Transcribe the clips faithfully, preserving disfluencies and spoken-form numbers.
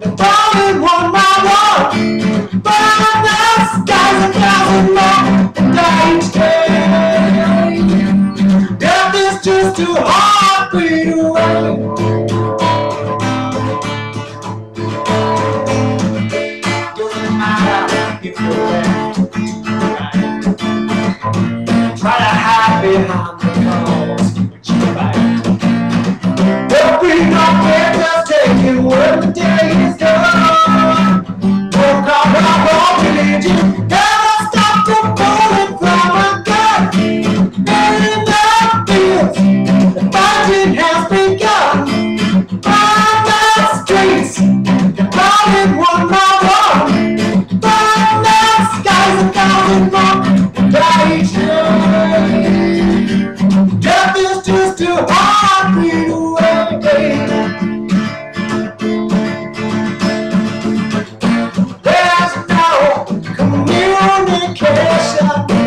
falling one by one, burn the skies a thousand more, and each day death is just a heartbeat away. Doesn't matter if you're left right. Try to hide behind the cause, but you fight. There'll be no pictures taken when the day is done. Don't come out of religion, never stop the bullet from a gun. In the fields, the fighting has begun. Burn the streets, falling one by one. Burn the skies a thousand more, and die each day. Death is just a heartbeat away. There's no communication,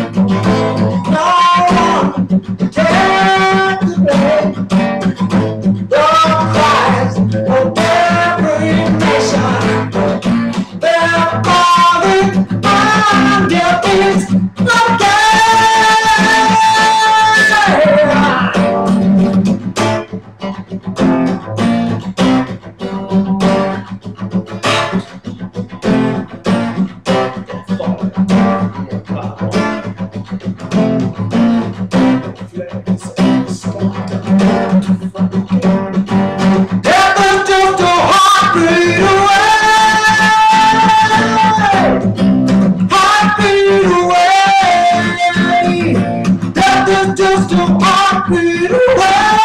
no one to take the blame. The cries of every nation, they're falling on their feet again. Death is just a heartbeat away, heartbeat away. Death is just a heartbeat away.